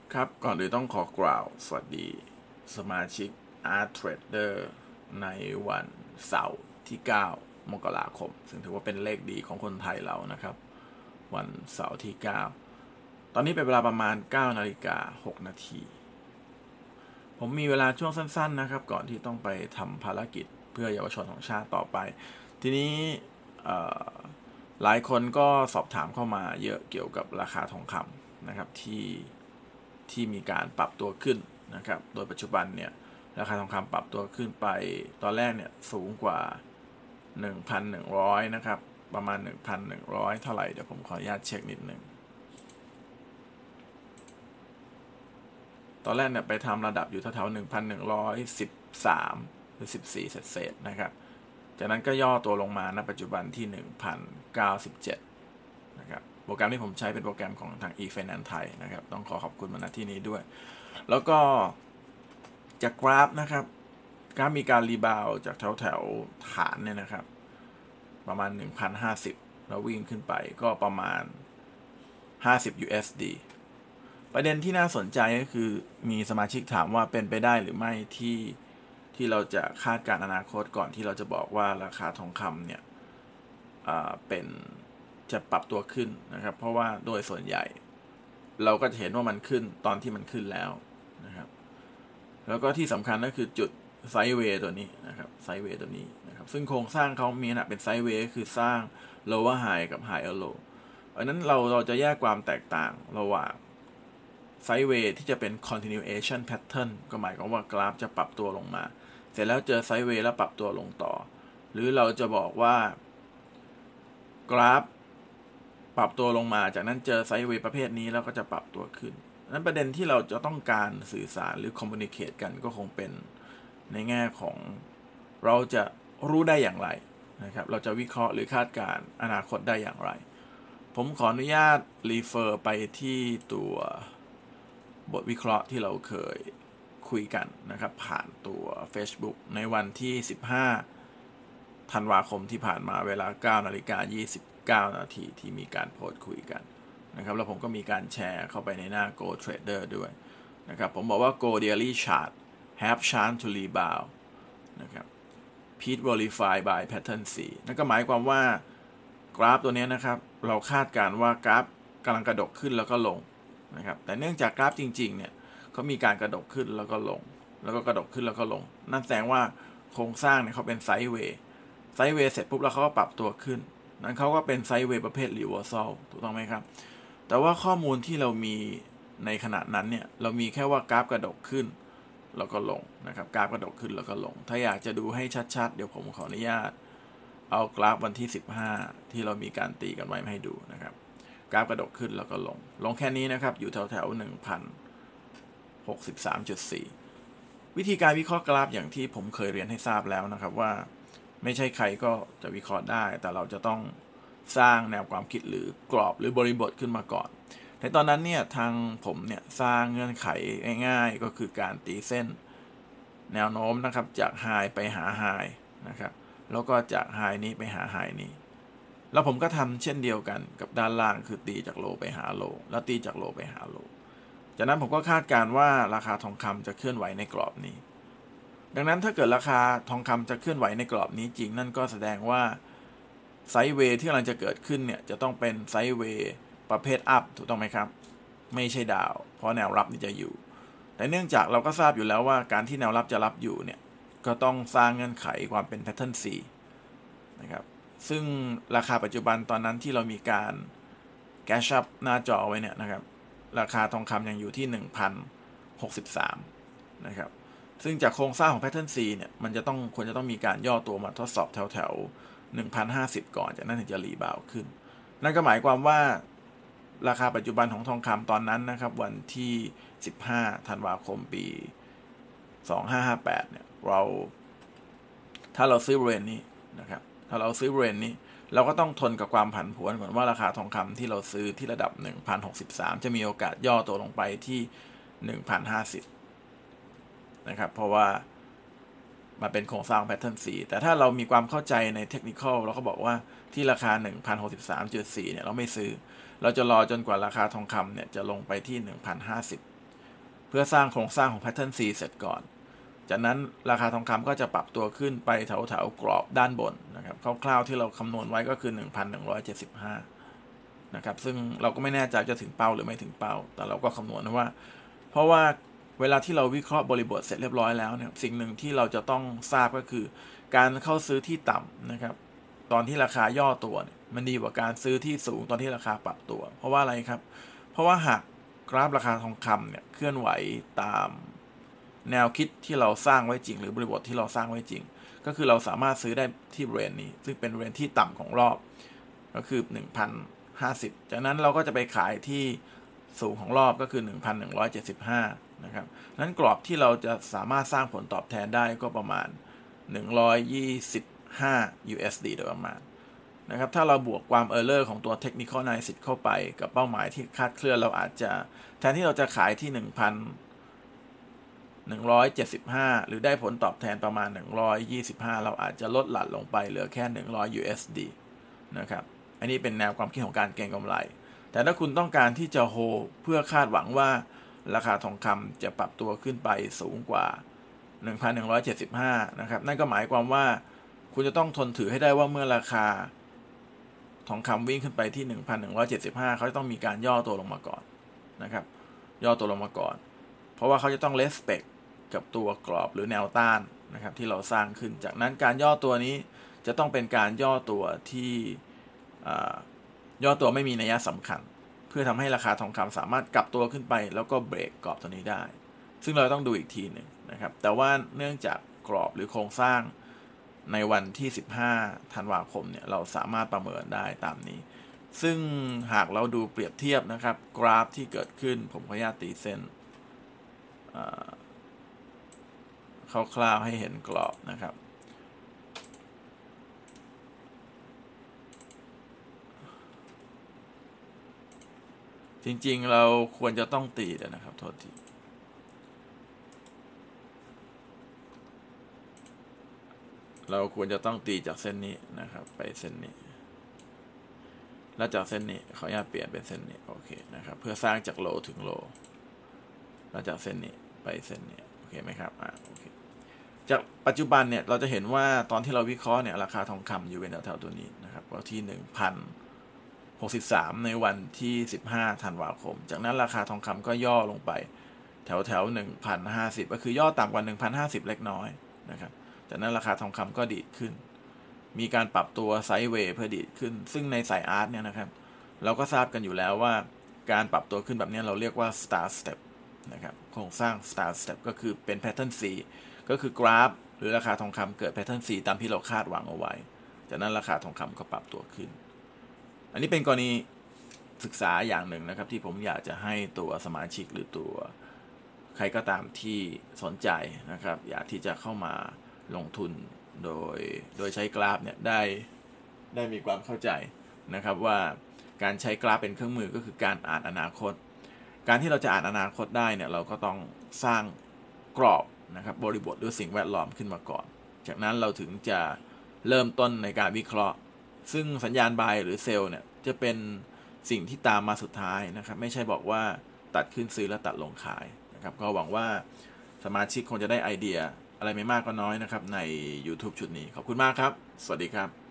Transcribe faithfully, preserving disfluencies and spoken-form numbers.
ครับก่อนอื่นต้องขอกล่าวสวัสดีสมาชิก Art Trader ในวันเสาร์ที่เก้ามกราคมซึ่งถือว่าเป็นเลขดีของคนไทยเรานะครับวันเสาร์ที่เก้าตอนนี้เป็นเวลาประมาณเก้านาฬิกาหกนาทีผมมีเวลาช่วงสั้นๆนะครับก่อนที่ต้องไปทำภารกิจเพื่อเยาวชนของชาติต่อไปทีนี้หลายคนก็สอบถามเข้ามาเยอะเกี่ยวกับราคาทองคำนะครับที่ ที่มีการปรับตัวขึ้นนะครับ โดยปัจจุบันเนี่ยราคาทองคำปรับตัวขึ้นไปตอนแรกเนี่ยสูงกว่า หนึ่งพันหนึ่งร้อย นะครับ ประมาณ หนึ่งพันหนึ่งร้อย เท่าไหร่ เดี๋ยวผมขออนุญาตเช็คนิดนึงตอนแรกเนี่ยไปทำระดับอยู่แถวๆหนึ่งพันหนึ่งร้อยสิบสามหรือสิบสี่เศษๆนะครับจากนั้นก็ย่อตัวลงมาณปัจจุบันที่ หนึ่งพันเก้าสิบเจ็ด นะครับโปรแกรมที่ผมใช้เป็นโปรแกรมของทาง e-finance ไทยนะครับต้องขอขอบคุณมาณที่นี้ด้วยแล้วก็จากกราฟนะครับกราฟมีการรีบาวจากแถวแถวฐานเนี่ยนะครับประมาณ หนึ่งพันห้าสิบ แล้ววิ่งขึ้นไปก็ประมาณ ห้าสิบ ยู เอส ดี ประเด็นที่น่าสนใจก็คือมีสมาชิกถามว่าเป็นไปได้หรือไม่ที่ที่เราจะคาดการณ์อนาคตก่อนที่เราจะบอกว่าราคาทองคำเนี่ยเป็นจะปรับตัวขึ้นนะครับเพราะว่าโดยส่วนใหญ่เราก็จะเห็นว่ามันขึ้นตอนที่มันขึ้นแล้วนะครับแล้วก็ที่สำคัญก็คือจุดไซด์เวย์ตัวนี้นะครับไซด์เวย์ตัวนี้นะครับซึ่งโครงสร้างเขามีขนาดเป็นไซด์เวย์คือสร้าง lower high กับ higher low เพราะนั้นเราเราจะแยกความแตกต่างระหว่างไซด์เวย์ที่จะเป็น continuation pattern ก็หมายความว่ากราฟจะปรับตัวลงมาเสร็จแล้วเจอไซด์เวย์แล้วปรับตัวลงต่อหรือเราจะบอกว่ากราฟปรับตัวลงมาจากนั้นเจอไซด์เวย์ประเภทนี้แล้วก็จะปรับตัวขึ้นนั้นประเด็นที่เราจะต้องการสื่อสารหรือ communicate กันก็คงเป็นในแง่ของเราจะรู้ได้อย่างไรนะครับเราจะวิเคราะห์หรือคาดการณ์อนาคตได้อย่างไรผมขออนุญาตรีเฟอร์ไปที่ตัวบทวิเคราะห์ที่เราเคยคุยกันนะครับผ่านตัว Facebook ในวันที่สิบห้าธันวาคมที่ผ่านมาเวลา เก้านาฬิกายี่สิบเก้านาทีที่มีการโพสต์คุยกันนะครับแล้วผมก็มีการแชร์เข้าไปในหน้า Go Trader ด้วยนะครับผมบอกว่า Go Daily Chart have chance to rebound นะครับ Peak Verify by Pattern C นั่นก็หมายความว่ากราฟตัวนี้นะครับเราคาดการว่ากราฟกำลังกระดกขึ้นแล้วก็ลงนะครับแต่เนื่องจากกราฟจริงๆเนี่ยเขามีการกระดกขึ้นแล้วก็ลงแล้วก็กระดกขึ้นแล้วก็ลงนั่นแสดงว่าโครงสร้างเนี่ยเขาเป็นไซด์เวย์ไซด์เวย์เสร็จปุ๊บแล้วเขาก็ปรับตัวขึ้นนั้นเขาก็เป็นไซด์เวย์ประเภทรีเวอร์ซัลถูกต้องไหมครับแต่ว่าข้อมูลที่เรามีในขณะนั้นเนี่ยเรามีแค่ว่ากราฟกระดกขึ้นแล้วก็ลงนะครับกราฟกระดกขึ้นแล้วก็ลงถ้าอยากจะดูให้ชัดๆเดี๋ยวผมขออนุญาตเอากราฟวันที่สิบห้าที่เรามีการตีกันไว้มาให้ดูนะครับกราฟกระดกขึ้นแล้วก็ลงลงแค่นี้นะครับอยู่แถวๆหนึ่งพันหกสิบสามจุดสี่วิธีการวิเคราะห์กราฟอย่างที่ผมเคยเรียนให้ทราบแล้วนะครับว่าไม่ใช่ใครก็จะวิเคราะห์ได้แต่เราจะต้องสร้างแนวความคิดหรือกรอบหรือบริบทขึ้นมาก่อนในตอนนั้นเนี่ยทางผมเนี่ยสร้างเงื่อนไขง่ายๆก็คือการตีเส้นแนวโน้มนะครับจากไฮไปหาไฮนะครับแล้วก็จากไฮนี้ไปหาไฮนี้แล้วผมก็ทำเช่นเดียวกันกับด้านล่างคือตีจากโลไปหาโลแล้วตีจากโลไปหาโลจากนั้นผมก็คาดการว่าราคาทองคำจะเคลื่อนไหวในกรอบนี้ดังนั้นถ้าเกิดราคาทองคำจะเคลื่อนไหวในกรอบนี้จริงนั่นก็แสดงว่าไซด์เวย์ที่กำลังจะเกิดขึ้นเนี่ยจะต้องเป็นไซด์เวย์ประเภทอัพถูกต้องไหมครับไม่ใช่ดาวเพราะแนวรับนี่จะอยู่แต่เนื่องจากเราก็ทราบอยู่แล้วว่าการที่แนวรับจะรับอยู่เนี่ยก็ต้องสร้างเงื่อนไขความเป็น Pattern C นะครับซึ่งราคาปัจจุบันตอนนั้นที่เรามีการแกชอัพหน้าจอไว้เนี่ยนะครับราคาทองคำยังอยู่ที่ หนึ่งพันหกสิบสาม นะครับซึ่งจากโครงสร้างของ Pattern C เนี่ยมันจะต้องควรจะต้องมีการย่อตัวมาทดสอบแถวแถวหนึ่งพันห้าสิบก่อนจากนั้นถึงจะรีบาวขึ้นนั่นก็หมายความว่าราคาปัจจุบันของทองคำตอนนั้นนะครับวันที่สิบห้าธันวาคมปีสองพันห้าร้อยห้าสิบแปดเนี่ยเราถ้าเราซื้อบริเวณนี้นะครับถ้าเราซื้อบริเวณนี้เราก็ต้องทนกับความผันผวนก่อนว่าราคาทองคำที่เราซื้อที่ระดับ หนึ่งพันหกสิบสาม จะมีโอกาสย่อตัวลงไปที่ หนึ่งพันห้าสิบ นะครับเพราะว่ามันเป็นโครงสร้าง Pattern C แต่ถ้าเรามีความเข้าใจในเทคนิคอลเราก็บอกว่าที่ราคา หนึ่งพันหกสิบสามจุดสี่ เนี่ยเราไม่ซื้อเราจะรอจนกว่าราคาทองคำเนี่ยจะลงไปที่ หนึ่งพันห้าสิบเพื่อสร้างโครงสร้างของ Pattern C เสร็จก่อนจากนั้นราคาทองคำก็จะปรับตัวขึ้นไปแถวๆกรอบด้านบนนะครับคร่าวๆที่เราคำนวณไว้ก็คือ หนึ่งพันหนึ่งร้อยเจ็ดสิบห้า นะครับซึ่งเราก็ไม่แน่ใจจะถึงเป้าหรือไม่ถึงเป้าแต่เราก็คำนวณว่าเพราะว่าเวลาที่เราวิเคราะห์บริบทเสร็จเรียบร้อยแล้วเนี่ยสิ่งหนึ่งที่เราจะต้องทราบก็คือการเข้าซื้อที่ต่ำนะครับตอนที่ราคาย่อตัวเนี่ยมันดีกว่าการซื้อที่สูงตอนที่ราคาปรับตัวเพราะว่าอะไรครับเพราะว่าหากกราฟราคาทองคำเนี่ยเคลื่อนไหวตามแนวคิดที่เราสร้างไว้จริงหรือบริบทที่เราสร้างไว้จริงก็คือเราสามารถซื้อได้ที่บริเวณนี้ซึ่งเป็นบริเวณที่ต่ำของรอบก็คือ หนึ่งพันห้าสิบ จากนั้นเราก็จะไปขายที่สูงของรอบก็คือ หนึ่งพันหนึ่งร้อยเจ็ดสิบห้า นะครับนั้นกรอบที่เราจะสามารถสร้างผลตอบแทนได้ก็ประมาณหนึ่งร้อยยี่สิบห้า ยู เอส ดี โดยประมาณนะครับถ้าเราบวกความ error ของตัว technical analysis เข้าไปกับเป้าหมายที่คาดเคลื่อนเราอาจจะแทนที่เราจะขายที่ หนึ่งพันหนึ่งร้อยเจ็ดสิบห้า หรือได้ผลตอบแทนประมาณหนึ่งร้อยยี่สิบห้าเราอาจจะลดหลั่นลงไปเหลือแค่หนึ่งร้อย ยู เอส ดี นะครับอันนี้เป็นแนวความคิดของการเก็งกำไรแต่ถ้าคุณต้องการที่จะโฮเพื่อคาดหวังว่าราคาทองคำจะปรับตัวขึ้นไปสูงกว่า หนึ่งพันหนึ่งร้อยเจ็ดสิบห้า นะครับนั่นก็หมายความว่าคุณจะต้องทนถือให้ได้ว่าเมื่อราคาทองคำวิ่งขึ้นไปที่ หนึ่งพันหนึ่งร้อยเจ็ดสิบห้า เขาจะต้องมีการย่อตัวลงมาก่อนนะครับย่อตัวลงมาก่อนเพราะว่าเขาจะต้อง respect กับตัวกรอบหรือแนวต้านนะครับที่เราสร้างขึ้นจากนั้นการย่อตัวนี้จะต้องเป็นการย่อตัวที่ย่อตัวไม่มีนัยสำคัญเพื่อทำให้ราคาทองคำสามารถกลับตัวขึ้นไปแล้วก็เบรกกรอบตัวนี้ได้ซึ่งเราต้องดูอีกทีหนึ่งนะครับแต่ว่าเนื่องจากกรอบหรือโครงสร้างในวันที่สิบห้าธันวาคมเนี่ยเราสามารถประเมินได้ตามนี้ซึ่งหากเราดูเปรียบเทียบนะครับกราฟที่เกิดขึ้นผมขออนุญาตตีเส้นคร่าวๆให้เห็นกรอบนะครับจริงๆเราควรจะต้องตีนะครับโทษทีเราควรจะต้องตีจากเส้นนี้นะครับไปเส้นนี้แล้วจากเส้นนี้ขออนุญาตเปลี่ยนเป็นเส้นนี้โอเคนะครับเพื่อสร้างจากโลถึงโลแล้วจากเส้นนี้ไปเส้นนี้โอเคไหมครับอ่าโอเคจากปัจจุบันเนี่ยเราจะเห็นว่าตอนที่เราวิเคราะห์เนี่ยราคาทองคำอยู่ในแถวๆตัวนี้นะครับก็ที่ หนึ่งพันหกสิบสาม ในวันที่สิบห้าธันวาคมจากนั้นราคาทองคำก็ย่อลงไปแถวแถว หนึ่งพันห้าสิบ ก็คือย่อต่ำกว่า หนึ่งพันห้าสิบ เล็กน้อยนะครับจากนั้นราคาทองคำก็ดีดขึ้นมีการปรับตัวไซด์เวย์เพื่อดีดขึ้นซึ่งในสายอาร์ตเนี่ยนะครับเราก็ทราบกันอยู่แล้วว่าการปรับตัวขึ้นแบบนี้เราเรียกว่า star step นะครับโครงสร้าง star step ก็คือเป็น pattern C ก็คือกราฟหรือราคาทองคำเกิด pattern C ตามที่เราคาดหวังเอาไว้จากนั้นราคาทองคำก็ปรับตัวขึ้นอันนี้เป็นกรณีศึกษาอย่างหนึ่งนะครับที่ผมอยากจะให้ตัวสมาชิกหรือตัวใครก็ตามที่สนใจนะครับอยากที่จะเข้ามาลงทุนโดยโดยใช้กราฟเนี่ยได้ได้มีความเข้าใจนะครับว่าการใช้กราฟเป็นเครื่องมือก็คือการอ่านอนาคตการที่เราจะอ่านอนาคตได้เนี่ยเราก็ต้องสร้างกรอบนะครับบริบทหรือสิ่งแวดล้อมขึ้นมาก่อนจากนั้นเราถึงจะเริ่มต้นในการวิเคราะห์ซึ่งสัญญาณ buy หรือ sell เนี่ยจะเป็นสิ่งที่ตามมาสุดท้ายนะครับไม่ใช่บอกว่าตัดขึ้นซื้อแล้วตัดลงขายนะครับก็หวังว่าสมาชิกคงจะได้ไอเดียอะไรไม่มากก็น้อยนะครับใน YouTube ชุดนี้ขอบคุณมากครับสวัสดีครับ